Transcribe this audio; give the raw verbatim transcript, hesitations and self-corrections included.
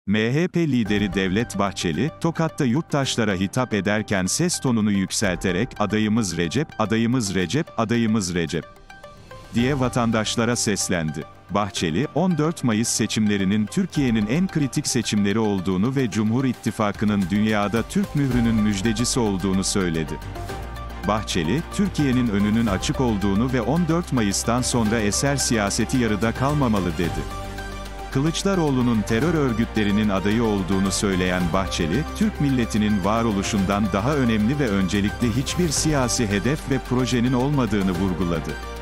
M H P lideri Devlet Bahçeli, Tokat'ta yurttaşlara hitap ederken ses tonunu yükselterek, "Adayımız Recep, adayımız Recep, adayımız Recep" diye vatandaşlara seslendi. Bahçeli, on dört Mayıs seçimlerinin Türkiye'nin en kritik seçimleri olduğunu ve Cumhur İttifakı'nın dünyada Türk mührünün müjdecisi olduğunu söyledi. Bahçeli, Türkiye'nin önünün açık olduğunu ve on dört Mayıs'tan sonra eser siyaseti yarıda kalmamalı dedi. Kılıçdaroğlu'nun terör örgütlerinin adayı olduğunu söyleyen Bahçeli, Türk milletinin varoluşundan daha önemli ve öncelikli hiçbir siyasi hedef ve projenin olmadığını vurguladı.